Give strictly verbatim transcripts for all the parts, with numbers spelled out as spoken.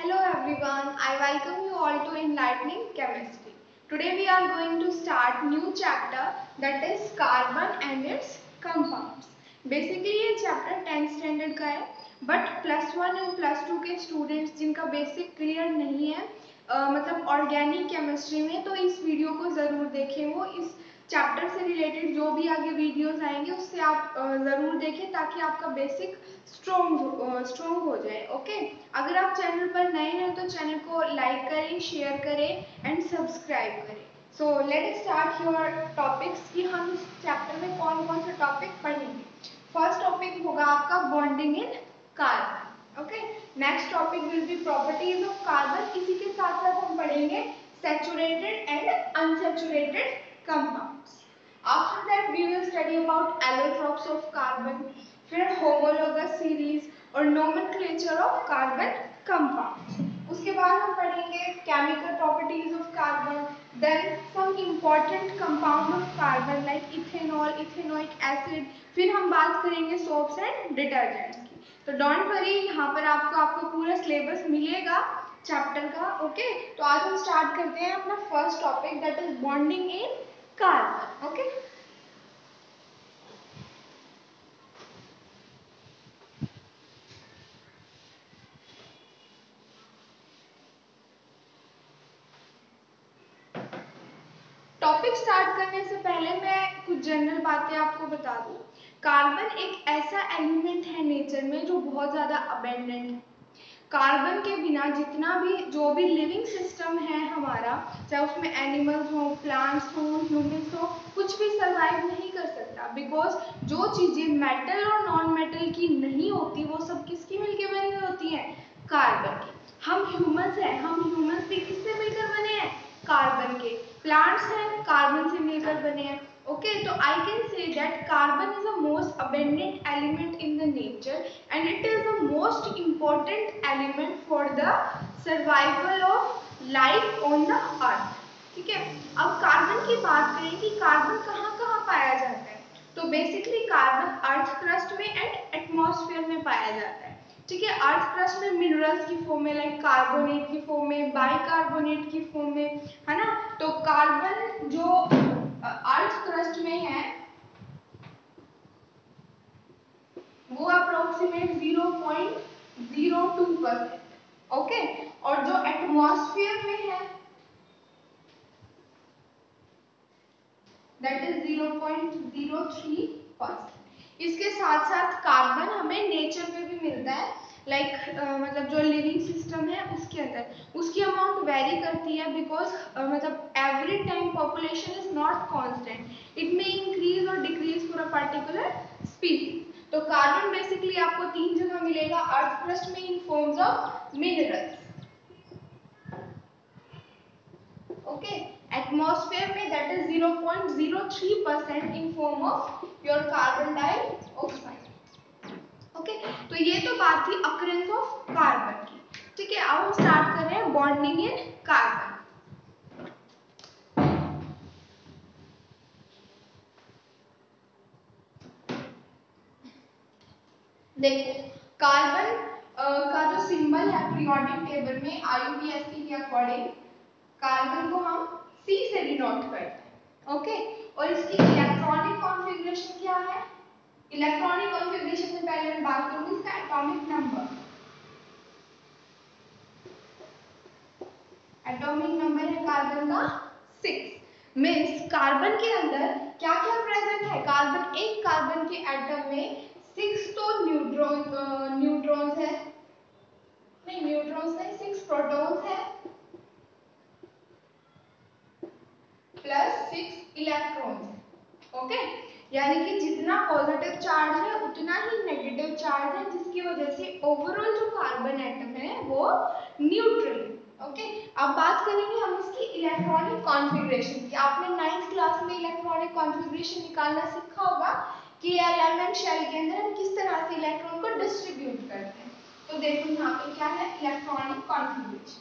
Hello everyone, I welcome you all to Enlightening Chemistry. Today we are going to start new chapter that is carbon and its compounds. Basically ये chapter tenth standard का है, but plus one and plus two के students जिनका basic clear नहीं है uh, मतलब organic chemistry में, तो इस वीडियो को ज़रूर देखें। वो इस चैप्टर से रिलेटेड जो भी आगे वीडियोस आएंगे उससे आप ज़रूर देखें ताकि आपका बेसिक स्ट्रॉन्ग स्ट्रॉन्ग हो जाए। ओके, अगर आप चैनल पर नए हैं तो चैनल को लाइक करें, शेयर करें एंड सब्सक्राइब करें। So let start your topics कि हम इस चैप्टर में कौन कौन से टॉपिक पढ़ेंगे। फर्स्ट टॉपिक होगा आपका bonding in carbon. Okay, next topic will be properties of carbon. इसी के साथ साथ हम पढ़ेंगे saturated and unsaturated compounds. After that we will study about allotropes of carbon, फिर homologous series और nomenclature of carbon compounds. उसके बाद हम पढ़ेंगे chemical properties of carbon, then some important compound of carbon like ethanol, ethanoic acid, फिर हम बात करेंगे soaps and detergents की। तो डोंट वरी, यहाँ पर आपको आपको पूरा सिलेबस मिलेगा चैप्टर का। ओके, तो आज हम स्टार्ट करते हैं अपना first topic that is bonding in carbon. Okay, topic start करने से पहले मैं कुछ जनरल बातें आपको बता दूं। कार्बन एक ऐसा एलिमेंट है नेचर में जो बहुत ज्यादा अबेंडेंट है। कार्बन के बिना जितना भी जो भी लिविंग सिस्टम है हमारा, चाहे उसमें एनिमल्स हो, प्लांट्स हो, ह्यूमंस हो, कुछ भी सरवाइव नहीं कर सकता। बिकॉज जो चीजें मेटल और नॉन मेटल की नहीं होती वो सब किसकी मिलकर बनी हुई होती हैं? कार्बन की। हम ह्यूमंस हैं, हम ह्यूमंस भी किससे मिलकर बने हैं? कार्बन के। प्लांट्स हैं, कार्बन से मिलकर बने हैं। Okay, so I can say that carbon is the most abundant element in the nature and it is the most important element for the survival of life on the earth. ठीक है, अब carbon की बात करें कि carbon कहाँ कहाँ पाया जाता है, तो बेसिकली कार्बन अर्थ क्रस्ट में एंड एटमॉस्फेयर में पाया जाता है। ठीक है, अर्थ क्रस्ट में मिनरल्स की फॉर्म में, लाइक कार्बोनेट की फॉर्म में, बाइकार्बोनेट की फॉर्म में, है ना। तो कार्बन जो अर्थ क्रस्ट में है वो approximate zero point zero two percent, okay, और जो एटमॉस्फेयर में है that is zero point zero three percent. इसके साथ साथ कार्बन हमें नेचर में भी मिलता है, लाइक like, uh, मतलब जो लिविंग सिस्टम है उसके अंदर उसकी अमाउंट वेरी करती है। बिकॉज uh, मतलब every time population is not constant, it may increase और decrease for a particular species. तो कार्बन बेसिकली आपको तीन जगह मिलेगा अर्थ क्रस्ट में in forms of minerals, okay, atmosphere में that is zero point zero three percent in form of your carbon dioxide. Okay, तो ये तो बात थी अकरेंस ऑफ कार्बन की। ठीक है, अब हम स्टार्ट कर रहे हैं बॉन्डिंग इन कार्बन। देखो, कार्बन का जो सिंबल है पीरियोडिक टेबल में आईयूपीएसी के अकॉर्डिंग कार्बन को हम सी से डिनोट करते हैं। ओके, और इसकी इलेक्ट्रॉनिक कॉन्फ़िगरेशन क्या है? इलेक्ट्रॉनिक कॉन्फ़िगरेशन से पहले मैं बात करूंगी इसका एटॉमिक नंबर। एटॉमिक नंबर है कार्बन का सिक्स। मीन्स कार्बन के अंदर क्या क्या प्रेजेंट है? कार्बन एक कार्बन के एटम में सिक्स तो न्यूट्रॉन न्यूट्रॉन्स है, नहीं न्यूट्रॉन्स नहीं, सिक्स प्रोटॉन्स है प्लस सिक्स इलेक्ट्रॉन्स। ओके, यानी कि जितना पॉजिटिव चार्ज है उतना ही नेगेटिव चार्ज है, जिसकी वजह से ओवरऑल जो कार्बन एटम है वो न्यूट्रल है। ओके, अब बात करेंगे हम इसकी इलेक्ट्रॉनिक कॉन्फ़िगरेशन की। आपने नाइन्थ क्लास में इलेक्ट्रॉनिक कॉन्फ़िगरेशन निकालना सीखा होगा कि एलिमेंट शेल के अंदर हम किस तरह से इलेक्ट्रॉन को डिस्ट्रीब्यूट करते हैं। तो देखो यहाँ पे क्या है इलेक्ट्रॉनिक कॉन्फ़िगरेशन।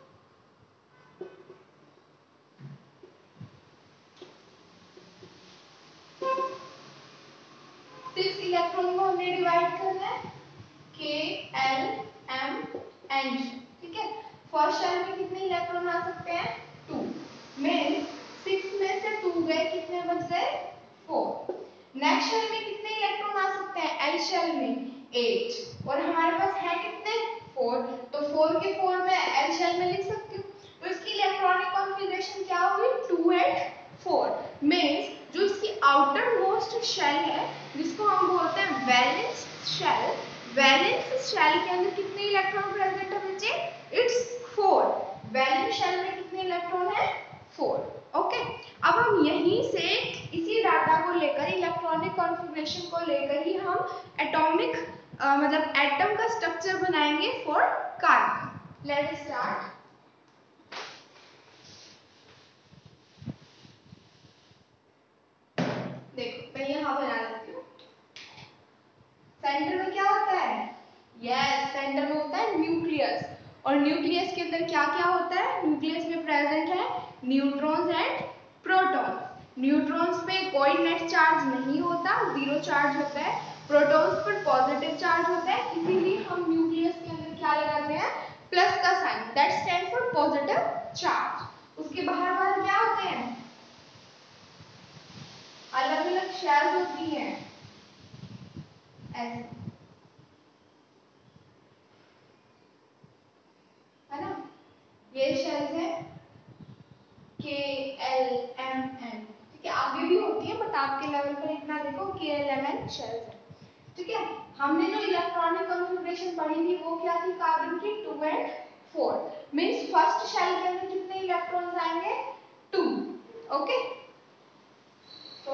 सिक्स इलेक्ट्रॉन को हमने डिवाइड करना है के एल एम एन, ठीक है। फर्स्ट शेल में कितने इलेक्ट्रॉन आ सकते हैं? टू। मीन्स सिक्स में से टू गए, कितने बच गए? फोर। नेक्स्ट शेल में कितने इलेक्ट्रॉन आ सकते हैं? एल शेल में एट, और हमारे पास है कितने? फोर। तो फोर के फोर में एल शेल में लिख सकती हूँ। तो इसकी इलेक्ट्रॉनिक कॉन्फ़िगरेशन क्या होगी? To and four. मीन्स जो इसकी आउटर मोस्ट शेल है, जिसको हम बोलते हैं वैलेंस शेल, वैलेंस शेल के अंदर कितने इलेक्ट्रॉन प्रेजेंट है बच्चे? It's four. वैलेंस शेल में कितने इलेक्ट्रॉन है? फोर। ओके, अब हम यहीं से इसी डाटा को लेकर, इलेक्ट्रॉनिक कॉन्फ़िगरेशन को लेकर ही हम एटॉमिक uh, मतलब एटम का स्ट्रक्चर बनाएंगे for carbon. Let us start. देखो मैं यहाँ बना लेती हूँ। सेंटर में क्या होता है? यस, सेंटर में होता है न्यूक्लियस। और न्यूक्लियस के अंदर क्या क्या होता है? न्यूक्लियस में प्रेजेंट है न्यूट्रॉन्स एंड प्रोटॉन्स। न्यूट्रॉन्स पे कोई नेट चार्ज नहीं होता, जीरो चार्ज होता है। प्रोटॉन्स पर पॉजिटिव चार्ज होता है, इसीलिए हम न्यूक्लियस के अंदर क्या लगाते हैं? प्लस का sign, that stand for positive charge. उसके बाहर बाहर क्या होते हैं? अलग अलग शेल्स होती हैं, ऐसे, है ना? ये शेल्स है के एल एम एन, ठीक है? आगे भी होती है बट आपके लेवल पर इतना देखो, के एल एम एन शेल्स है, ठीक है? हमने जो इलेक्ट्रॉनिक कॉन्फ़िगरेशन पढ़ी थी वो क्या थी कार्बन की? Two and four. Means first shell के अंदर कितने इलेक्ट्रॉन्स आएंगे? टू। ओके, तो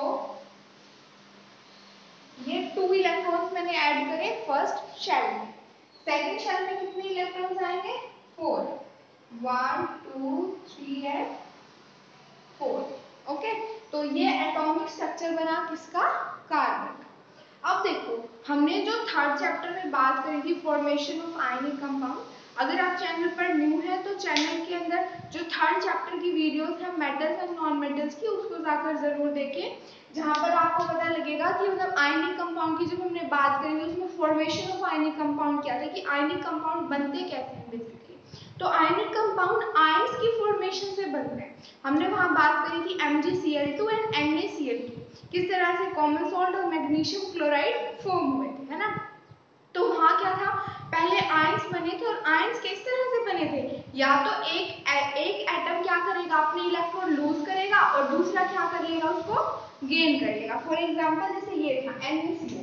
ये टू इलेक्ट्रॉन्स मैंने ऐड करे फर्स्ट शेल में। सेकंड शेल में कितने इलेक्ट्रॉन्स आएंगे? Four. One two three and four. Okay, तो ये एटॉमिक स्ट्रक्चर बना किसका? कार्बन का। अब देखो, हमने जो थर्ड चैप्टर में बात करी थी फॉर्मेशन ऑफ आयनिक कंपाउंड, अगर आप चैनल पर न्यू है तो चैनल के अंदर जो थर्ड चैप्टर की वीडियोस है मेटल्स एंड नॉन मेटल्स की, उसको जाकर जरूर देखें, जहां पर आपको पता लगेगा कि मतलब आयनिक कंपाउंड की जब हमने बात करी थी उसमें फॉर्मेशन ऑफ आयनिक कंपाउंड क्या था, कि आयनिक कंपाउंड बनते कैसे हैं बेसिकली। तो आयनिक कंपाउंड आयंस की फॉर्मेशन से बनते हैं। हमने वहां बात करी थी M G C L two and N A C L की, किस तरह से कॉमन सॉल्ट और मैग्नीशियम क्लोराइड फॉर्म हुए थे, है ना? तो वहां क्या था, पहले आयंस बने थे, और आयंस किस तरह से बने थे? या तो एक एक एटम क्या करेगा, अपने इलेक्ट्रॉन लूज करेगा, और दूसरा क्या करेगा, उसको गेन करेगा। फॉर एग्जांपल जैसे ये था N A C L.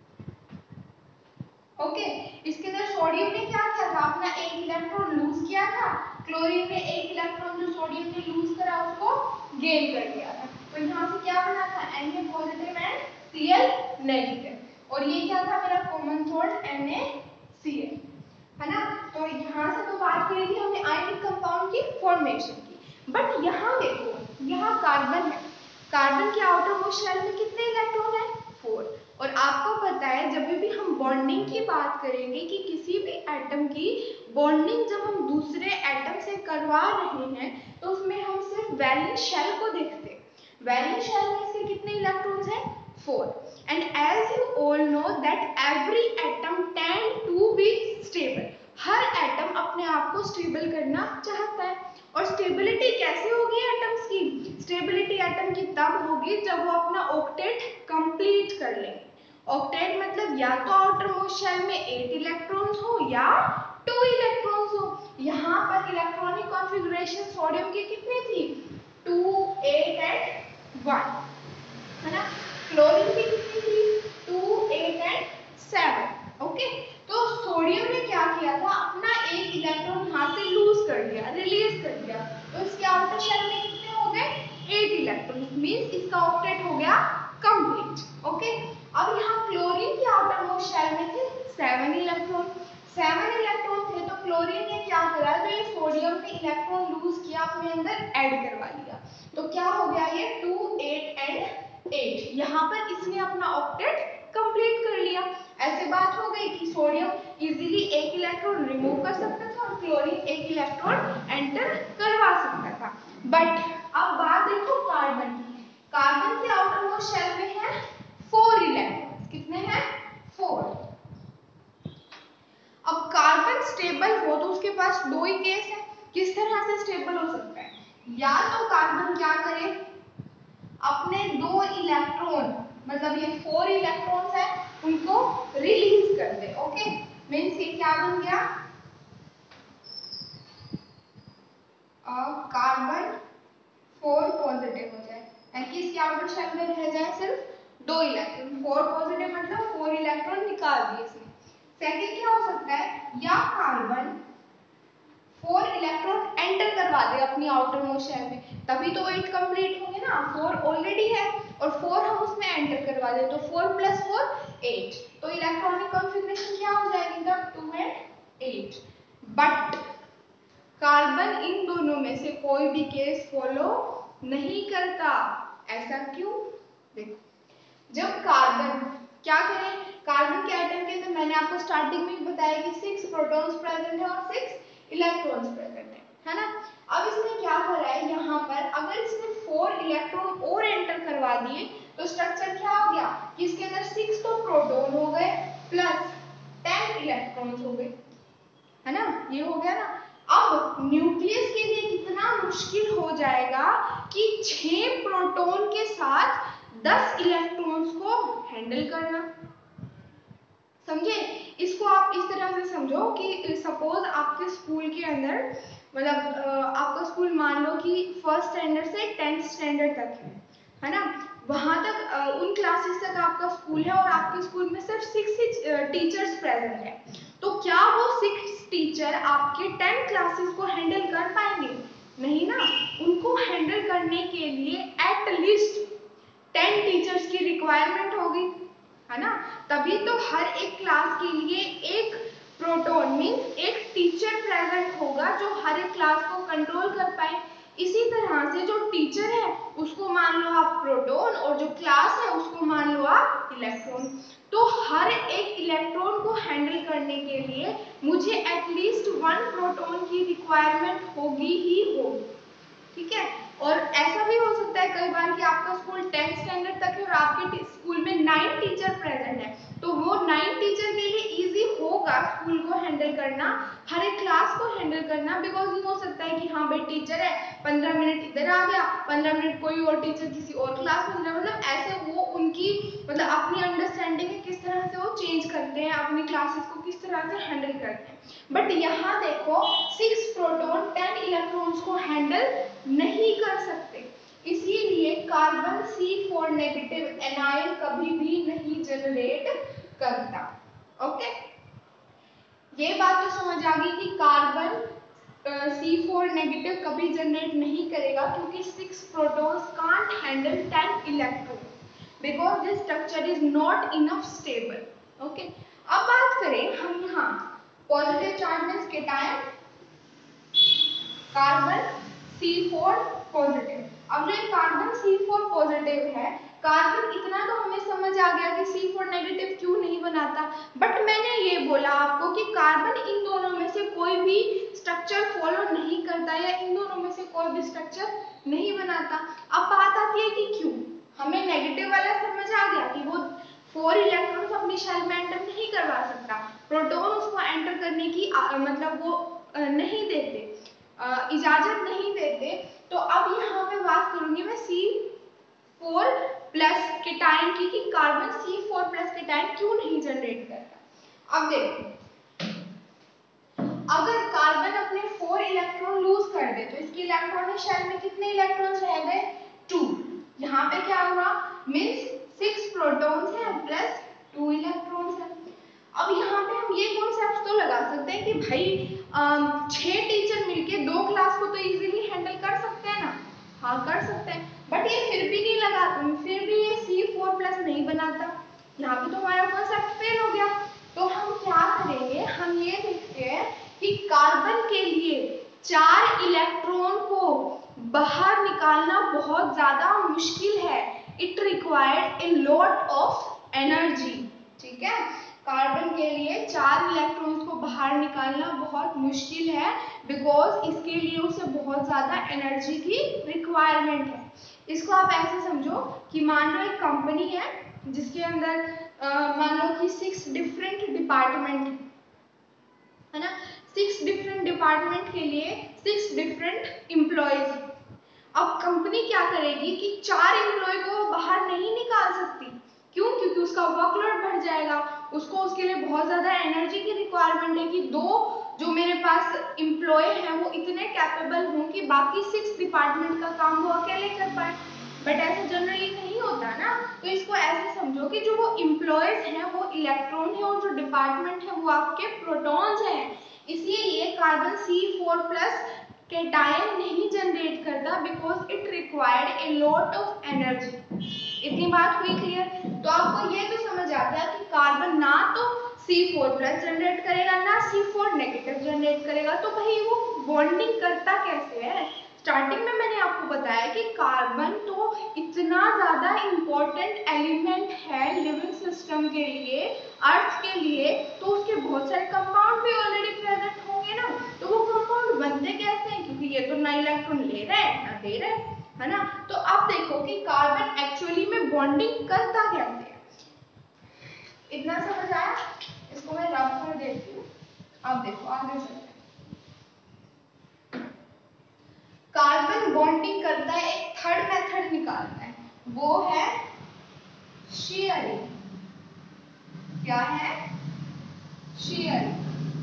Okay, इसके अंदर सोडियम ने क्या किया था, अपना एक इलेक्ट्रॉन लूज किया था, क्लोरीन ने एक इलेक्ट्रॉन जो सोडियम ने लूज करा उसको गेन कर लिया था। तो यहाँ से क्या बना था, Na positive and Cl negative, और ये क्या था मेरा कॉमन सॉल्ट NaCl, है ना? तो यहाँ से तो बात करी थी हमने आयनिक कंपाउंड की फॉर्मेशन की, बट यहाँ देखो, यहाँ कार्बन है, कार्बन के आउटर मोस्ट शेल में कितने इलेक्ट्रॉन है? फोर। और आपको पता है जब भी हम बॉन्डिंग की बात करेंगे कि किसी भी एटम की बॉन्डिंग जब हम दूसरे एटम से करवा रहे हैं तो उसमें हम सिर्फ वैलेंस शेल को देखते हैं। वैलेंस शेल में इसके कितने इलेक्ट्रॉन्स हैं? Four. And as you all know that every atom tend to be stable. हर एटम अपने आप को स्टेबल करना चाहता है, और स्टेबिलिटी कैसे होगी एटम्स की? स्टेबिलिटी एटम की तब होगी जब वो अपना ऑक्टेट कंप्लीट कर लेंगे। ऑक्टेट मतलब या तो आउटर मोस्ट शेल में एट इलेक्ट्रॉन्स हो या टू इलेक्ट्रॉन्स हो। यहाँ पर इलेक्ट्रॉनिक कॉन्फ़िगरेशन सोडियम की कितनी थी? टू, एट एंड वन, है ना? क्लोरीन की कितनी थी? Two, eight and seven. Okay, तो सोडियम ने क्या किया था, अपना एक इलेक्ट्रॉन यहाँ से लूज कर दिया, रिलीज कर दिया, तो इसके आउटर शेल में कितने हो गए? एट इलेक्ट्रॉन, मींस इसका ऑक्टेट हो गया कंप्लीट। ओके, अब यहाँ क्लोरीन के आउटर मोस्ट शेल में थे सेवन इलेक्ट्रॉन। सेवन इलेक्ट्रॉन थे तो क्लोरीन ने क्या करा, जो ये सोडियम ने इलेक्ट्रॉन लूज किया अपने अंदर ऐड करवा लिया, तो क्या हो गया ये टू, एट एंड एट। यहाँ पर इसने अपना ऑक्टेट कंप्लीट कर लिया। ऐसे बात हो गई कि सोडियम इजीली एक इलेक्ट्रॉन रिमूव कर सकता था और क्लोरीन एक इलेक्ट्रॉन एंटर करवा सकता था। बट अब बात देखो कार्बन की। कार्बन के आउटर मोस्ट शेल में है फोर इलेक्ट्रॉन। कितने हैं? फोर। अब कार्बन स्टेबल हो तो उसके पास पास दो ही केस है, किस तरह से स्टेबल हो सकता है? या तो कार्बन क्या करे, अपने दो इलेक्ट्रॉन, मतलब ये फोर इलेक्ट्रॉन्स है, उनको रिलीज कर दे। ओके, मीन्स ये क्या बन गया, कार्बन फोर पॉजिटिव हो जाए, यानी कि इसके आउटर शेल में रह जाए सिर्फ दो इलेक्ट्रॉन। फोर पॉजिटिव मतलब फोर इलेक्ट्रॉन निकाल दिए इसने। सेकंड क्या हो सकता है, या कार्बन फोर इलेक्ट्रॉन एंटर करवा दे अपनी आउटर मोस्ट शेल में, तभी तो एट कंप्लीट होंगे ना। फोर ऑलरेडी है और फोर हम उसमें एंटर करवा दे, तो फोर प्लस फोर एट, तो इलेक्ट्रॉनिक कॉन्फ़िगरेशन क्या हो जाएगी तब, two and eight. But carbon इन दोनों में से कोई भी केस फॉलो नहीं करता। ऐसा क्यों? देखो, जब कार्बन क्या करें, कार्बन के एटम के तो मैंने आपको स्टार्टिंग में ही बताया कि सिक्स प्रोटॉन्स प्रेजेंट है और सिक्स इलेक्ट्रॉन्स प्रेजेंट है, है ना। अब इसने क्या करा है, यहाँ पर अगर इसने फोर इलेक्ट्रॉन और एंटर करवा दिए तो स्ट्रक्चर क्या हो गया कि इसके अंदर सिक्स तो प्रोटॉन हो गए प्लस टेन इलेक्ट्रॉन्स हो गए, है ना, ये हो गया ना। अब न्यूक्लियस के लिए कितना मुश्किल हो जाएगा कि छह प्रोटॉन के साथ दस इलेक्ट्रॉन्स को हैंडल करना। समझे? इसको आप इस तरह से समझो कि सपोज आपके स्कूल के अंदर, मतलब आपका स्कूल मान लो कि फर्स्ट स्टैंडर्ड से टेंथ स्टैंडर्ड तक है, है ना। वहां तक उन क्लासेस तक आपका स्कूल है और आपके स्कूल में सिर्फ सिक्स ही टीचर्स प्रेजेंट है, तो क्या वो सिक्स टीचर आपके टेन क्लासेस को हैंडल कर पाएंगे? नहीं ना। उनको हैंडल करने के लिए एटलीस्ट टेन टीचर्स की रिक्वायरमेंट होगी, है ना। तभी तो हर एक क्लास के लिए एक प्रोटॉन मीन्स एक टीचर प्रेजेंट होगा जो हर एक क्लास को कंट्रोल कर पाए। इसी तरह से जो टीचर है उसको मान लो आप प्रोटॉन और जो क्लास है उसको मान लो आप इलेक्ट्रॉन। तो हर एक इलेक्ट्रॉन को हैंडल करने के लिए मुझे एटलीस्ट वन प्रोटॉन की रिक्वायरमेंट होगी ही होगी, ठीक है। और ऐसा भी हो सकता है कई बार कि आपका स्कूल टेंथ स्टैंडर्ड तक है और आपके स्कूल में नाइन टीचर प्रेजेंट है, तो वो नाइन टीचर के लिए इजी होगा स्कूल को हैंडल करना, हर एक क्लास को हैंडल करना। बिकॉज ये हो सकता है कि हाँ भाई टीचर है, पंद्रह मिनट इधर आ गया, पंद्रह मिनट कोई और टीचर किसी और क्लास में, मतलब ऐसे वो उनकी मतलब अपनी अंडरस्टैंडिंग है किस तरह से वो चेंज करते हैं, अपनी क्लासेस को किस तरह से हैंडल करते हैं। बट यहाँ देखो सिक्स प्रोटॉन टेन इलेक्ट्रॉन्स को हैंडल नहीं कर सकते, इसीलिए carbon C four negative anion कभी भी नहीं जनरेट करता। ओके, ये बात तो समझ आ गई कि कार्बन सी फोर नेगेटिव कभी जनरेट नहीं करेगा क्योंकि six protons can't handle ten electron because this structure is not enough stable. Okay, अब बात करें हम यहाँ पॉजिटिव चार्ज में cation carbon C four positive. अब जो कार्बन सी फोर पॉजिटिव है, कार्बन इतना तो हमें समझ आ गया कि सी फोर नेगेटिव क्यों नहीं बनाता, बट मैंने ये बोला आपको कि कार्बन इन दोनों में से कोई भी स्ट्रक्चर फॉलो नहीं करता या इन दोनों में से कोई भी स्ट्रक्चर नहीं बनाता। अब बात आती है कि क्यों। हमें नेगेटिव वाला समझ आ गया कि वो फोर इलेक्ट्रॉन्स अपनी शेल में एंटर नहीं करवा सकता, प्रोटॉन उसको एंटर करने की आ, मतलब वो आ, नहीं देते, आ, इजाजत नहीं देते। तो अब यहाँ पे बात करूंगी मैं सी फोर प्लस केटायन की कि carbon C four plus cation क्यों नहीं जनरेट करता। अब देखो, अगर कार्बन अपने फोर इलेक्ट्रॉन लूज कर दे तो इसकी इलेक्ट्रॉनिक शेल में कितने इलेक्ट्रॉन्स रह गए, टू। यहाँ पे क्या हुआ, मीन्स सिक्स प्रोटॉन्स है प्लस टू इलेक्ट्रॉन्स है। अब यहाँ पे हम ये कॉन्सेप्ट तो लगा सकते हैं कि भाई छह टीचर मिलके दो क्लास को तो इजीली हैंडल कर सकते हैं ना, हाँ कर सकते हैं, बट ये फिर भी नहीं लगा, फिर भी ये सी फोर प्लस नहीं बनाता। यहाँ पे तो हमारा कॉन्सेप्ट फेल हो गया। तो हम क्या करेंगे, हम ये देखते हैं कि कार्बन के लिए चार इलेक्ट्रॉन को बाहर निकालना बहुत ज्यादा मुश्किल है, it required a lot of energy, ठीक है। कार्बन के लिए चार इलेक्ट्रॉन्स को बाहर निकालना बहुत मुश्किल है बिकॉज इसके लिए उसे बहुत ज्यादा एनर्जी की रिक्वायरमेंट है। इसको आप ऐसे समझो कि मान लो एक कंपनी है जिसके अंदर मान लो कि सिक्स डिफरेंट डिपार्टमेंट है ना, सिक्स डिफरेंट डिपार्टमेंट के लिए सिक्स डिफरेंट एम्प्लॉयज। अब कंपनी क्या करेगी कि चार एम्प्लॉय को बाहर नहीं निकाल सकती। क्यों? क्योंकि उसका वर्कलोड बढ़ जाएगा, उसको उसके लिए बहुत ज्यादा एनर्जी की रिक्वायरमेंट है कि दो जो मेरे पास एम्प्लॉय हैं वो इतने कैपेबल हों कि बाकी सिक्स डिपार्टमेंट का काम वो अकेले कर पाए। बट ऐसा जनरली नहीं होता ना, तो इसको ऐसे समझो कि जो वो एम्प्लॉयज हैं वो इलेक्ट्रॉन है और जो डिपार्टमेंट है वो आपके प्रोटॉन्स हैं। इसलिए ये carbon C four plus cation नहीं जनरेट करता because it required a lot of energy. इतनी बात हुई क्लियर? तो आपको ये तो समझ आता है कि कार्बन ना तो सी फोर प्लस जनरेट करेगा ना सी फोर नेगेटिव जनरेट करेगा। तो भाई वो बॉन्डिंग करता कैसे है? स्टार्टिंग में मैंने आपको बताया कि कार्बन तो इतना ज्यादा इम्पोर्टेंट एलिमेंट है लिविंग सिस्टम के लिए, अर्थ के लिए, तो उसके बहुत सारे कंपाउंड भी ऑलरेडी प्रेजेंट होंगे ना। तो वो कंपाउंड बनते कैसे हैं? क्योंकि ये तो ना इलेक्ट्रॉन ले रहे हैं ना दे रहे हैं, है ना। तो अब देखो कि कार्बन एक्चुअली में बॉन्डिंग करता कैसे है। इतना समझ आया? इसको मैं रफ कर देती हूँ। अब देखो आगे चलते हैं। कार्बन बॉन्डिंग करता है, एक थर्ड मेथड निकालता है, वो है शेयरिंग। क्या है? शेयरिंग।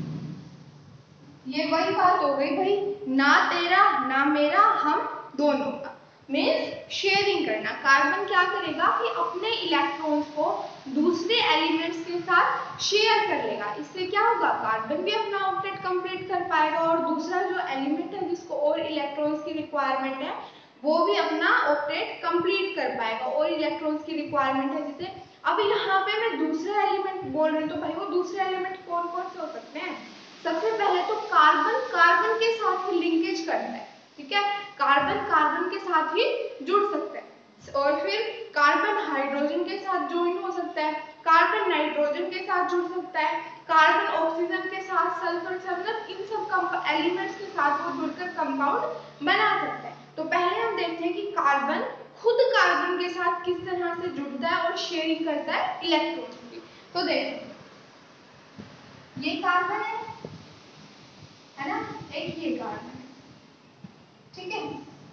ये वही बात हो गई भाई, ना तेरा ना मेरा, हम दोनों का, मीन्स शेयरिंग करना। कार्बन क्या करेगा कि अपने इलेक्ट्रॉन्स को दूसरे एलिमेंट्स के साथ शेयर कर लेगा। इससे क्या होगा? कार्बन भी अपना ऑक्टेट कंप्लीट कर पाएगा और दूसरा जो एलिमेंट है जिसको और इलेक्ट्रॉन्स की रिक्वायरमेंट है वो भी अपना ऑक्टेट कंप्लीट कर पाएगा। और इलेक्ट्रॉन्स की रिक्वायरमेंट है जिसे, अब यहाँ पे मैं दूसरे एलिमेंट बोल रही हूँ, तो भाई वो दूसरे एलिमेंट कौन कौन से हो सकते हैं? सबसे पहले तो कार्बन कार्बन के साथ ही लिंकेज करता है, ठीक है, कार्बन कार्बन के साथ ही जुड़ सकता है। और फिर कार्बन हाइड्रोजन के साथ ज्वाइन हो सकता है, कार्बन नाइट्रोजन के साथ जुड़ सकता है, कार्बन ऑक्सीजन के साथ, सल्फर से, मतलब इन सब एलिमेंट्स के साथ वो जुड़कर कंपाउंड बना सकता है। तो पहले हम देखते हैं कि कार्बन खुद कार्बन के साथ किस तरह से जुड़ता है और शेयरिंग करता है इलेक्ट्रॉन की। तो देखो ये कार्बन है है ना, एक ये कार्बन है, ठीक है।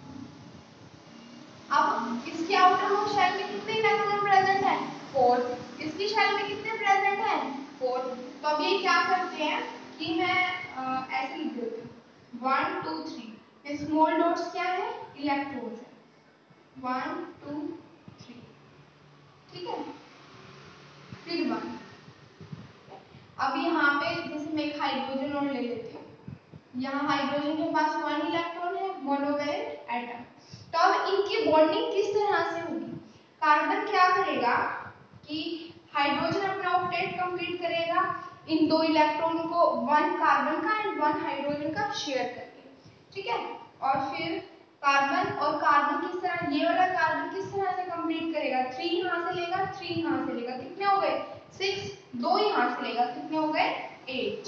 अब इसके आउटर मोस्ट शेल में कितने इलेक्ट्रॉन प्रेजेंट है? फोर। इसकी शेल में कितने प्रेजेंट है? फोर। तो अब ये क्या करते हैं कि मैं आ, ऐसे लिख देती हूँ, one two three. Small dots क्या है? इलेक्ट्रॉन्स है, वन टू थ्री, ठीक है। फिर वन। अब यहाँ पे जैसे मैं एक हाइड्रोजन और ले लेती हूँ, यहाँ हाइड्रोजन के पास वन इलेक्ट्रॉन है, मोनोवैलेंट एटम। तो अब इनकी बॉन्डिंग किस तरह से होगी? कार्बन क्या करेगा कि हाइड्रोजन अपना ऑक्टेट कंप्लीट करेगा इन दो इलेक्ट्रॉन को, वन कार्बन का एंड वन हाइड्रोजन का शेयर करके, ठीक है। और फिर कार्बन और कार्बन किस तरह, ये वाला कार्बन किस तरह से कंप्लीट करेगा? थ्री यहाँ से लेगा, थ्री यहाँ से लेगा, कितने हो गए? सिक्स। दो यहाँ से लेगा, कितने हो गए? एट।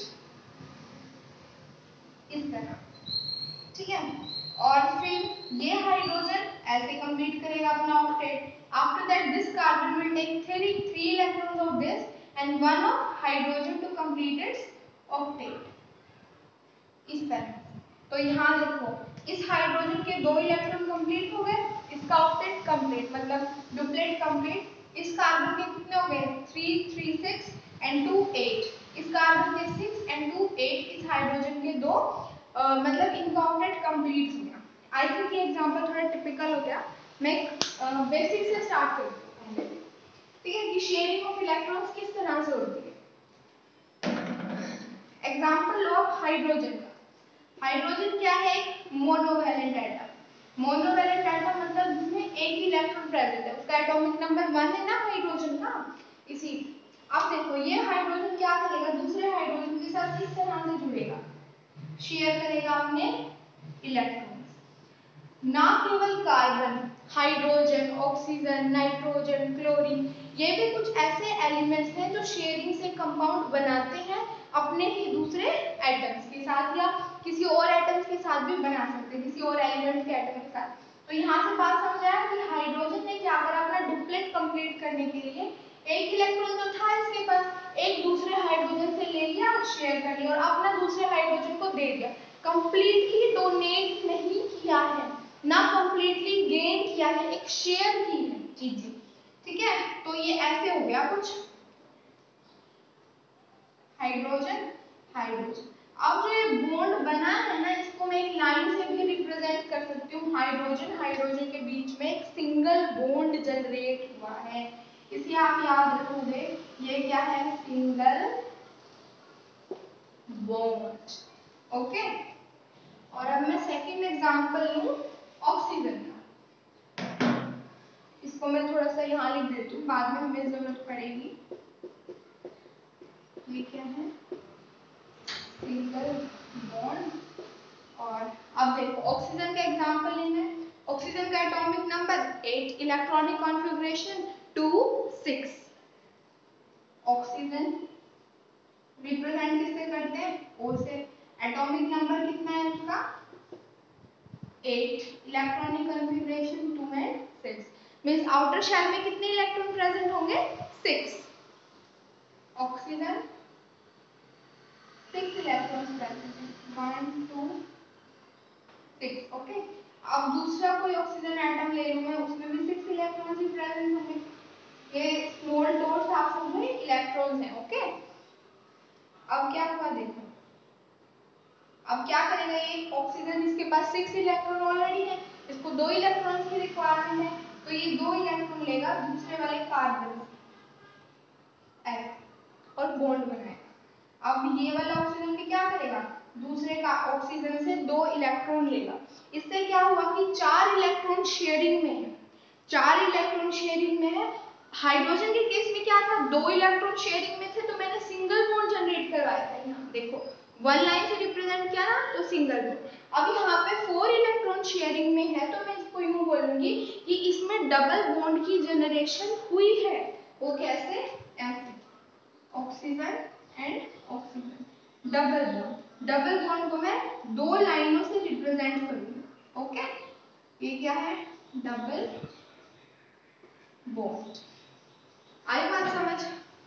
इस तरह, ठीक है। और फिर ये हाइड्रोजन ऐसे कंप्लीट करेगा अपना octet. After that this carbon will take three three electrons of this and one of hydrogen to complete its octet, इस तरह। तो यहाँ देखो इस हाइड्रोजन के दो इलेक्ट्रॉन कंप्लीट हो गए, इसका ऑक्टेट कंप्लीट, मतलब डुप्लेट कंप्लीट। इस कार्बन के कितने हो गए? Three three six and two eight. इस कार्बन के सिक्स एंड टू एट, इस हाइड्रोजन के दो, Uh, मतलब इनका ऑक्टेट कंप्लीट हो गया। आई थिंक ये एग्जांपल थोड़ा टिपिकल हो गया, मैं बेसिक uh, से स्टार्ट करती हूँ, ठीक है, कि शेयरिंग ऑफ इलेक्ट्रॉन्स किस तरह से होती है। एग्जांपल ऑफ हाइड्रोजन का, हाइड्रोजन क्या है? एक मोनोवैलेंट एटम। मोनोवैलेंट एटम मतलब जिसमें एक ही इलेक्ट्रॉन प्रेजेंट है, उसका एटॉमिक नंबर वन है ना हाइड्रोजन का, इसी। अब देखो ये हाइड्रोजन क्या करेगा? दूसरे हाइड्रोजन के साथ किस तरह से जुड़ेगा? शेयर करेगा अपने इलेक्ट्रॉन्स। ना केवल carbon, hydrogen, oxygen, nitrogen, chlorine, ये भी कुछ ऐसे एलिमेंट्स हैं जो शेयरिंग से कंपाउंड बनाते हैं अपने ही दूसरे एटम्स के साथ, या किसी और एटम्स के साथ भी बना सकते हैं, किसी और एलिमेंट के एटम के साथ। तो यहाँ से बात समझ आया कि हाइड्रोजन ने क्या करा? अपना डुप्लेट कंप्लीट करने के लिए एक इलेक्ट्रॉन तो था इसके पास, एक दूसरे हाइड्रोजन से ले लिया, शेयर कर लिया और अपना दूसरे हाइड्रोजन को दे दिया। कंप्लीटली डोनेट नहीं किया है, ना कंप्लीटली गेन किया है, एक शेयर की है चीजें, ठीक है। तो ये ऐसे हो गया कुछ, हाइड्रोजन हाइड्रोजन। अब जो ये बॉन्ड बना है ना, इसको मैं एक लाइन से भी रिप्रेजेंट कर सकती हूँ। हाइड्रोजन हाइड्रोजन के बीच में एक सिंगल बॉन्ड जनरेट हुआ है, इसे आप याद रखोगे, ये क्या है, सिंगल बॉन्ड, ओके। और अब मैं सेकंड एग्जांपल लूं ऑक्सीजन का, इसको मैं थोड़ा सा यहाँ लिख देती हूँ, बाद में हमें जरूरत पड़ेगी। ये क्या है, सिंगल बॉन्ड। और अब देखो ऑक्सीजन का एग्जांपल लेना है। ऑक्सीजन का atomic number eight, electronic configuration two six. Oxygen represent किससे करते हैं, ओ से। एटॉमिक नंबर कितना है उसका, eight, electronic configuration two and six. Means outer shell में कितने इलेक्ट्रॉन प्रेजेंट होंगे, six. Oxygen six electrons present है, वन टू सिक्स, ओके। अब दूसरा कोई ऑक्सीजन एटम ले लूं मैं, उसमें भी सिक्स इलेक्ट्रॉन्स ही प्रेजेंट होंगे। ये स्मॉल डॉट्स आप समझ में इलेक्ट्रॉन्स हैं, ओके। अब क्या हुआ देखो, अब क्या करेगा ये ऑक्सीजन, जिसके पास सिक्स इलेक्ट्रॉन ऑलरेडी है, इसको दो इलेक्ट्रॉन की रिक्वायरमेंट है, तो ये दो इलेक्ट्रॉन लेगा दूसरे वाले कार्बन ऐसे और बॉन्ड बनाएगा। अब ये वाला ऑक्सीजन भी क्या करेगा, दूसरे का ऑक्सीजन से दो इलेक्ट्रॉन लेगा। इससे क्या हुआ कि चार इलेक्ट्रॉन शेयरिंग में है, चार इलेक्ट्रॉन शेयरिंग में है। हाइड्रोजन के केस में क्या था, दो इलेक्ट्रॉन शेयरिंग में थे, तो मैंने सिंगल बॉन्ड जनरेट करवाया था। यहाँ देखो वन लाइन से रिप्रेजेंट किया ना, तो सिंगल बॉन्ड। अब यहाँ पे फोर इलेक्ट्रॉन शेयरिंग में है, तो मैं इसको यूं बोलूंगी कि इसमें डबल बॉन्ड की जनरेशन हुई है। वो कैसे, ऐसे oxygen and oxygen, double bond. Double bond को मैं दो लाइनों से रिप्रेजेंट करूंगी, ओके। ये क्या है, डबल बॉन्ड। आई बात समझ।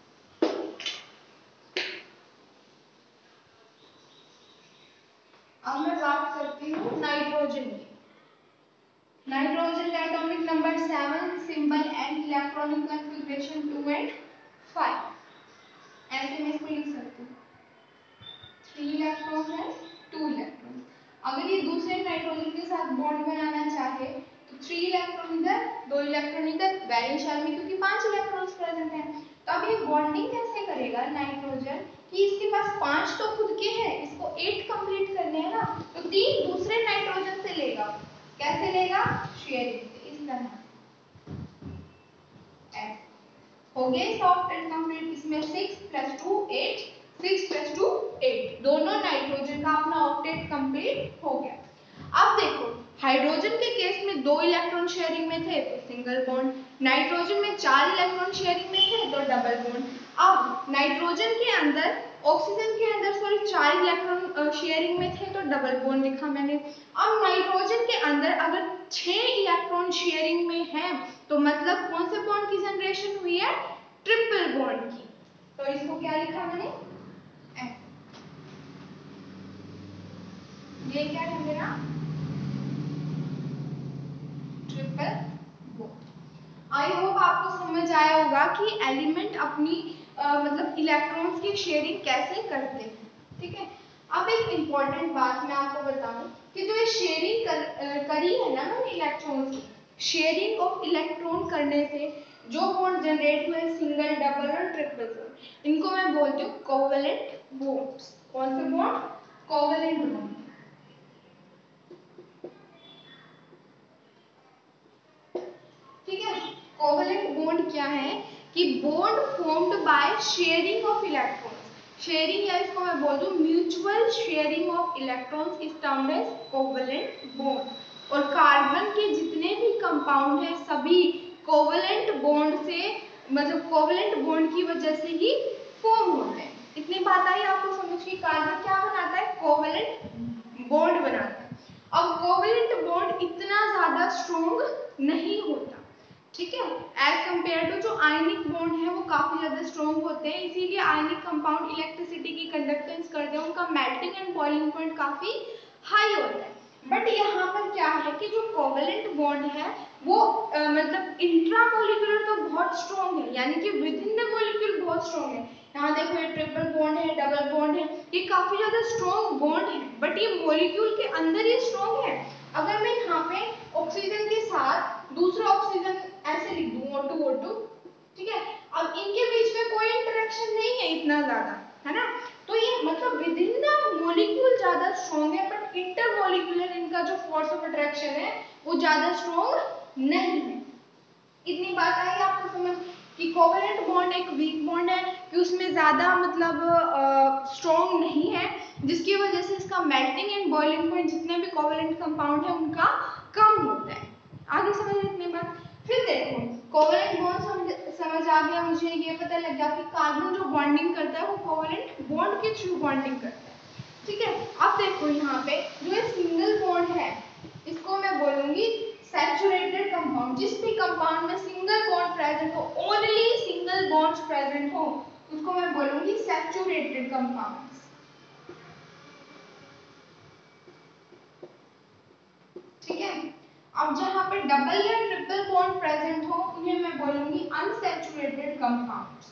अब मैं बात करती हूँ नाइट्रोजन की। नाइट्रोजन का atomic number seven, symbol and electronic configuration two and five. ऐसे मैं इसको लिख सकती हूँ, थ्री इलेक्ट्रॉन है, टू इलेक्ट्रॉन। अगर ये दूसरे नाइट्रोजन के साथ बॉन्ड बनाना चाहे तो थ्री इलेक्ट्रॉन इधर, दो इलेक्ट्रॉन इधर, वैलेंस शेल में क्योंकि पांच इलेक्ट्रॉन्स प्रेजेंट हैं। तो अब ये बॉन्डिंग कैसे करेगा नाइट्रोजन, कि इसके पास पांच तो खुद के हैं, इसको एट कंप्लीट करने हैं ना, तो तीन दूसरे नाइट्रोजन से लेगा। कैसे लेगा, शेयरिंग से, इस तरह। हो गया सॉफ्ट एंड कंप्लीट। इसमें six plus two eight, six plus two eight, दोनों नाइट्रोजन का अपना ऑक्टेट कंप्लीट हो गया। अब देखो हाइड्रोजन के केस में दो इलेक्ट्रॉन शेयरिंग में थे तो सिंगल बॉन्ड, नाइट्रोजन में चार इलेक्ट्रॉन शेयरिंग में थे तो डबल बॉन्ड। अब नाइट्रोजन के अंदर, ऑक्सीजन के अंदर सॉरी चार इलेक्ट्रॉन शेयरिंग में थे तो डबल बॉन्ड लिखा मैंने। अब नाइट्रोजन के अंदर अगर छह इलेक्ट्रॉन शेयरिंग में है तो मतलब कौन से बॉन्ड की जनरेशन हुई है, ट्रिपल बॉन्ड की। तो इसको क्या लिखा मैंने, ये क्या है मेरा, ट्रिपल बॉन्ड। आई होप आपको समझ आया होगा कि एलिमेंट अपनी आ, मतलब इलेक्ट्रॉन्स की शेयरिंग कैसे करते हैं, ठीक है। अब एक इम्पॉर्टेंट बात मैं आपको बताऊं कि जो ये शेयरिंग कर, करी है ना मैंने इलेक्ट्रॉन्स की, शेयरिंग ऑफ इलेक्ट्रॉन करने से जो बॉन्ड जनरेट हुए सिंगल, डबल और ट्रिपल बॉन्ड, इनको मैं बोलती हूँ कोवेलेंट बॉन्ड्स। कौन से बॉन्ड, कोवेलेंट बॉन्ड। ठीक है, कोवेलेंट बॉन्ड क्या है कि bond formed by sharing of electrons. Sharing या इसको मैं बोल दूं mutual sharing of electrons is termed as covalent bond. और कार्बन के जितने भी कंपाउंड हैं सभी कोवेलेंट बॉन्ड से, मतलब कोवेलेंट बॉन्ड की वजह से ही फॉर्म होते हैं। इतनी बात आई आपको समझ की, कार्बन क्या बनाता है, कोवेलेंट बॉन्ड बनाता है। अब कोवेलेंट बॉन्ड इतना ज्यादा स्ट्रॉन्ग नहीं होता, ठीक है, एज कम्पेयर टू जो आयनिक बॉन्ड है वो काफी ज्यादा स्ट्रॉन्ग होते हैं, इसीलिए आयनिक कंपाउंड इलेक्ट्रिसिटी की कंडक्टेंस करते हैं, उनका मेल्टिंग एंड बॉइलिंग पॉइंट काफी हाई होता है। बट यहाँ पर क्या है कि जो कोवेलेंट बॉन्ड है वो आ, मतलब इंट्रामोलिकुलर तो बहुत स्ट्रॉन्ग है, यानी कि विद इन द मॉलिक्यूल बहुत स्ट्रॉन्ग है। यहाँ देखो ये ट्रिपल बॉन्ड है, डबल बॉन्ड है, ये काफी ज्यादा स्ट्रॉन्ग बॉन्ड है, बट ये मॉलिक्यूल के अंदर ही स्ट्रॉन्ग है। अगर मैं यहाँ पे ऑक्सीजन के साथ दूसरा ऑक्सीजन ऐसे लिख दूं O टू O टू, ठीक है, अब इनके बीच में कोई इंटरेक्शन नहीं है इतना ज्यादा, है ना, तो ये मतलब विद इन द मॉलिक्यूल ज्यादा स्ट्रॉन्ग है, बट इंटर मॉलिक्यूलर इनका जो फोर्स ऑफ अट्रैक्शन है वो ज्यादा स्ट्रॉन्ग नहीं है। इतनी बात आई आपको समझ कि कोवेलेंट बॉन्ड एक वीक बॉन्ड है, कि उसमें ज्यादा मतलब स्ट्रॉन्ग uh, नहीं है, जिसकी वजह से इसका मेल्टिंग एंड बॉइलिंग पॉइंट जितने भी कोवेलेंट कंपाउंड है उनका कम होता है। आगे समझ इतनी बात। फिर देखो कोवेलेंट बॉन्ड समझ समझ आ गया, मुझे ये पता लग गया कि कार्बन जो बॉन्डिंग करता है वो कोवेलेंट बॉन्ड के थ्रू बॉन्डिंग करता है। ठीक है, अब देखो यहाँ पे जो ये सिंगल बॉन्ड है इसको मैं बोलूंगी सैचुरेटेड कंपाउंड। जिस भी कंपाउंड में सिंगल बॉन्ड प्रेजेंट हो, ओनली सिंगल बॉन्ड्स प्रेजेंट हो, उसको मैं बोलूंगी सैचुरेटेड कंपाउंड्स। ठीक है, अब जहां पे डबल या ट्रिपल बॉन्ड प्रेजेंट हो उन्हें मैं बोलूंगी अनसैचुरेटेड कंपाउंड्स।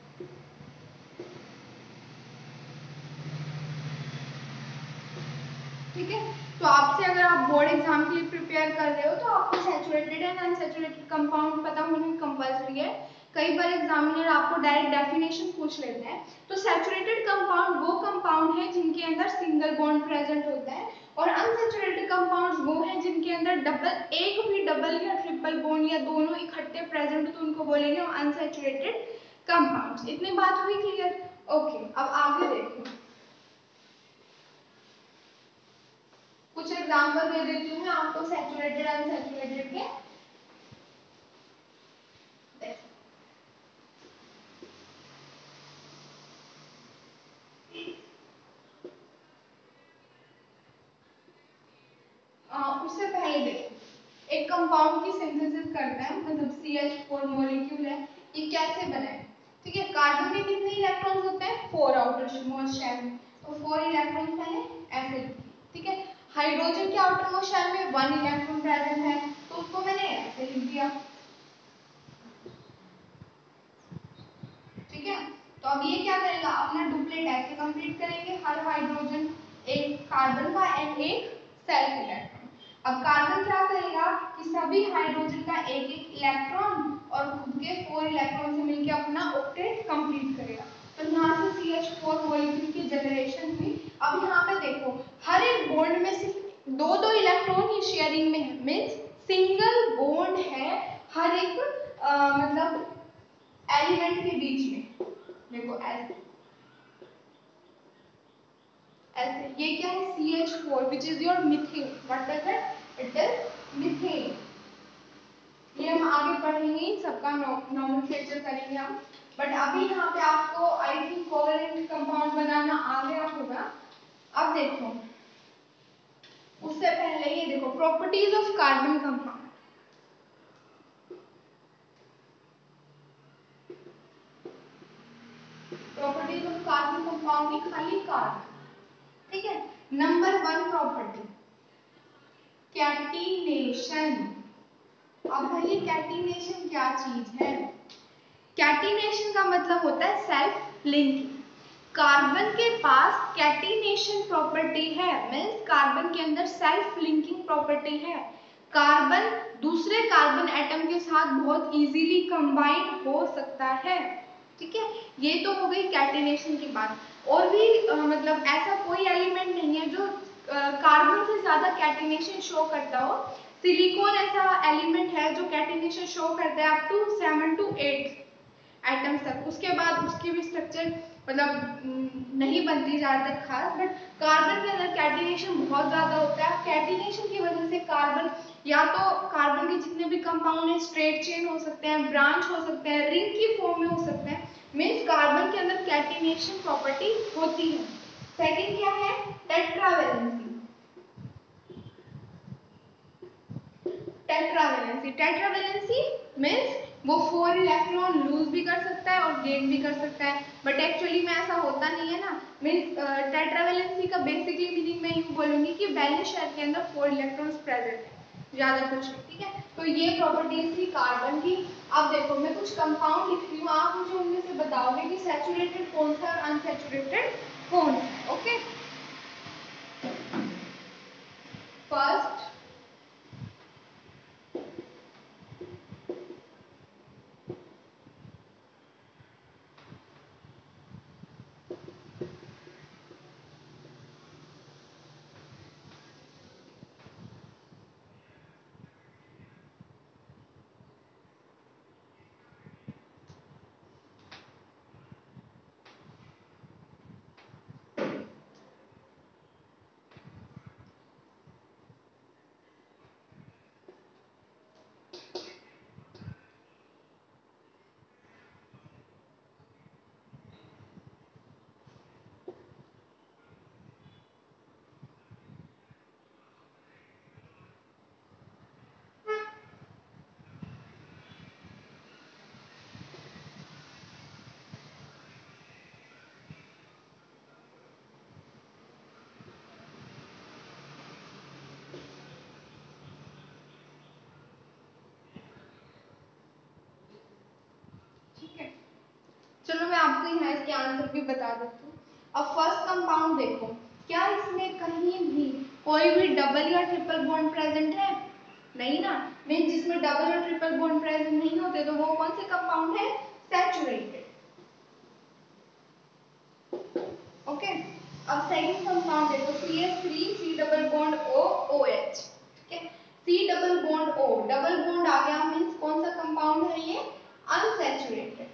ठीक है, तो आपसे अगर आप बोर्ड एग्जाम के लिए प्रिपेयर कर रहे हो तो आपको सैचुरेटेड एंड अनसैचुरेटेड कंपाउंड पता होना कंपलसरी है। कई बार एग्जामिनर आपको डायरेक्ट डेफिनेशन पूछ लेते हैं। तो सैचुरेटेड कंपाउंड वो कंपाउंड है जिनके अंदर सिंगल बॉन्ड प्रेजेंट होता है, और अनसैचुरेटेड कंपाउंड्स वो हैं जिनके अंदर डबल एक भी डबल या ट्रिपल बॉन्ड या दोनों इकट्ठे प्रेजेंट हो तो उनको बोलेंगे अनसैचुरेटेड कंपाउंड्स। इतनी बात हुई क्लियर? ओके, अब आगे देखो, कुछ एग्जांपल दे देती हूँ मैं आपको सैचुरेटेड अनसैचुरेटेड के। उससे पहले देखो एक कंपाउंड की सिंथेसिस करते हैं, मतलब सी एच फोर मॉलिक्यूल है, ये कैसे बना है। ठीक है, कार्बन के कितने इलेक्ट्रॉन्स होते हैं? फोर आउटर मोस्ट शेल में, तो फोर इलेक्ट्रॉन पहले ऐसे लिखिए। ठीक है, हाइड्रोजन के आउटर मोस्ट शेल में वन इलेक्ट्रॉन प्रेजेंट है, तो उसको मैंने ऐसे लिख दिया। ठीक है, तो अब ये क्या करेगा, अपना डुप्लेट ऐसे कंप्लीट करेंगे, हर हाइड्रोजन एक कार्बन का एंड एक सेल्फ इलेक्ट्रॉन। अब कार्बन क्या करेगा कि सभी हाइड्रोजन का एक एक इलेक्ट्रॉन और खुद के फोर इलेक्ट्रॉन से मिलकर अपना ऑक्टेट कंप्लीट करेगा। तो यहाँ से सी एच फोर मॉलिक्यूल की जनरेशन हुई। अब यहाँ पे देखो हर एक बॉन्ड में सिर्फ दो दो इलेक्ट्रॉन ही शेयरिंग में है, मीन्स सिंगल बॉन्ड है हर एक आ, मतलब एलिमेंट के बीच में। देखो ऐसे ऐसे ये क्या है, C H four which is your methane. What is it? It is methane. ये हम आगे पढ़ेंगे, सबका नोमेनक्लेचर करेंगे हम, बट अभी यहाँ पे आपको आई थिंक कोवेलेंट कंपाउंड बनाना आ गया होगा। अब देखो उससे पहले ये देखो properties of carbon compound. Properties of carbon compound की खाली कार्बन। ठीक है, नंबर वन प्रॉपर्टी कैटिनेशन। अब भाई कैटिनेशन क्या चीज है? कैटिनेशन का मतलब होता है सेल्फ लिंकिंग। कार्बन के पास कैटिनेशन प्रॉपर्टी है, मींस कार्बन के अंदर सेल्फ लिंकिंग प्रॉपर्टी है। कार्बन दूसरे कार्बन एटम के साथ बहुत इजीली कंबाइन हो सकता है। ठीक है, ये तो हो गई कैटिनेशन की बात। और भी आ, मतलब ऐसा कोई एलिमेंट नहीं है जो कार्बन से ज्यादा कैटिनेशन शो करता हो। सिलिकॉन ऐसा एलिमेंट है जो कैटिनेशन शो करता है up to seven to eight atoms तक, उसके बाद उसकी भी स्ट्रक्चर मतलब नहीं बनती ज्यादा तक खास। बट कार्बन के अंदर कैटिनेशन बहुत ज्यादा होता है। कैटिनेशन की वजह से कार्बन या तो कार्बन के जितने भी कंपाउंड हैं स्ट्रेट चेन हो सकते हैं, ब्रांच हो सकते हैं, रिंग की फॉर्म में हो सकते हैं, मीन्स कार्बन के अंदर कैटिनेशन प्रॉपर्टी होती है। सेकेंड क्या है? टेट्रावेलेंसी। टेट्रावेलेंसी टेट्रावेलेंसी मीन्स वो फोर इलेक्ट्रॉन लूज भी कर सकता है और गेन भी कर सकता है, बट एक्चुअली में ऐसा होता नहीं है ना। मीन्स टेट्रावेलेंसी का बेसिकली मीनिंग मैं यूँ बोलूँगी कि वैलेंस शेल के अंदर फोर इलेक्ट्रॉन्स प्रेजेंट है, ज़्यादा कुछ नहीं, ठीक है। तो ये प्रॉपर्टीज थी कार्बन की। अब देखो मैं कुछ कंपाउंड लिख रही हूँ, आप मुझे उनमें से बताओगे कि सैचुरेटेड कौन सा और अनसैचुरेटेड कौन सा, ओके। फर्स्ट चलो मैं आपको यहाँ इसके आंसर भी बता देती हूँ। अब फर्स्ट कंपाउंड देखो, क्या इसमें कहीं भी कोई भी डबल या ट्रिपल बॉन्ड प्रेजेंट है? नहीं ना। मीन जिसमें डबल और ट्रिपल बॉन्ड प्रेजेंट नहीं होते तो वो कौन से कंपाउंड है? Saturated, okay. अब सेकंड कंपाउंड देखो, C H three C double bond O OH, ठीक है। C double bond O, double bond आ गया, मीन्स कौन सा कंपाउंड है ये? Unsaturated,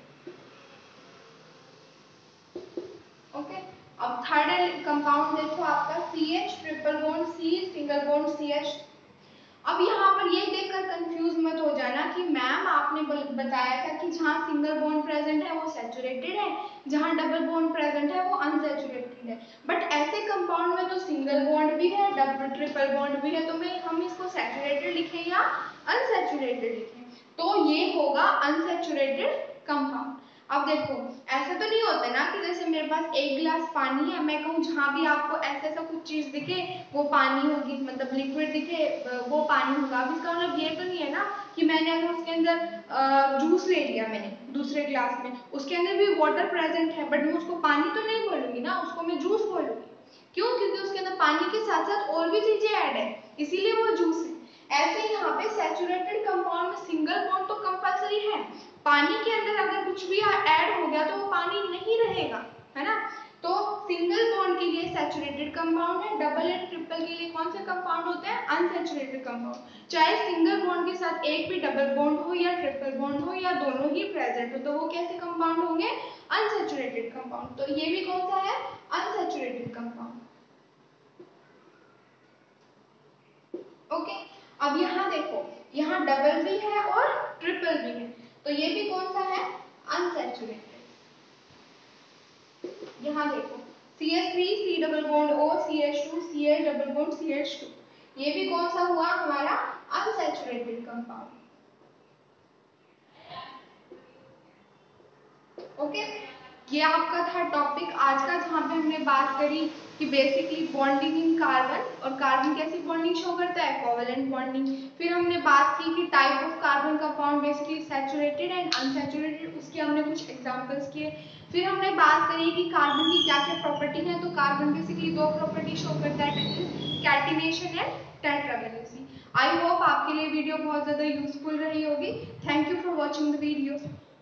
okay. अब थर्ड कंपाउंड देखो आपका C H triple bond C single bond C H. अब यहाँ पर ये देखकर कंफ्यूज मत हो जाना कि मैम आपने बताया था कि जहाँ सिंगल बॉन्ड प्रेजेंट है वो सैचुरेटेड है, जहाँ डबल बॉन्ड प्रेजेंट है वो अनसैचुरेटेड है। बट ऐसे कंपाउंड में तो सिंगल बॉन्ड भी है, डबल ट्रिपल बॉन्ड भी है, तो मैं हम इसको सैचुरेटेड लिखें या अनसैचुरेटेड लिखें? तो ये होगा अनसैचुरेटेड कंपाउंड। अब देखो ऐसा तो नहीं होता ना कि जैसे मेरे पास एक गिलास पानी है, मैं कहूँ जहाँ भी आपको ऐसा ऐसा कुछ चीज दिखे वो पानी होगी, मतलब लिक्विड दिखे वो पानी होगा। अब इसका मतलब ये तो नहीं है ना कि मैंने अगर उसके अंदर जूस ले लिया मैंने दूसरे गिलास में, उसके अंदर भी वाटर प्रेजेंट है, बट मैं उसको पानी तो नहीं बोलूंगी ना, उसको मैं जूस बोलूंगी। क्यों? क्योंकि उसके अंदर पानी के साथ साथ और भी चीजें ऐड है, इसीलिए वो जूस है। ऐसे यहाँ पे सैचुरेटेड कंपाउंड में सिंगल बॉन्ड तो कंपलसरी है, पानी के अंदर अगर कुछ भी ऐड हो गया तो वो पानी नहीं रहेगा, है ना। तो सिंगल बॉन्ड के लिए सैचुरेटेड कंपाउंड है, डबल एंड ट्रिपल के लिए कौन से कंपाउंड होते हैं? Unsaturated compound. चाहे सिंगल बॉन्ड के साथ एक भी डबल बॉन्ड हो या ट्रिपल बॉन्ड हो या दोनों ही प्रेजेंट हो तो वो कैसे कंपाउंड होंगे? Unsaturated compound. तो ये भी कौन सा है? Unsaturated compound, okay. अब यहाँ देखो, यहाँ डबल भी है और ट्रिपल भी है, तो ये भी कौन सा है? अनसैचुरेटेड। यहाँ देखो C H three C double bond O C H two C H double bond C H two, ये भी कौन सा हुआ? हमारा अनसैचुरेटेड कंपाउंड, ओके। ये आपका था टॉपिक आज का, जहाँ पे हमने बात करी कि बेसिकली बॉन्डिंग इन कार्बन, और कार्बन कैसी बॉन्डिंग शो करता है? Covalent bonding. फिर हमने बात की कि type of carbon compound basically saturated and unsaturated, उसके हमने कुछ एग्जांपल्स किए। फिर हमने बात करी कि कार्बन की क्या क्या प्रॉपर्टी है, तो कार्बन बेसिकली दो प्रॉपर्टी शो करता है, catenation and tetravalency. I hope आपके लिए वीडियो बहुत ज्यादा यूजफुल रही होगी। Thank you for watching the video.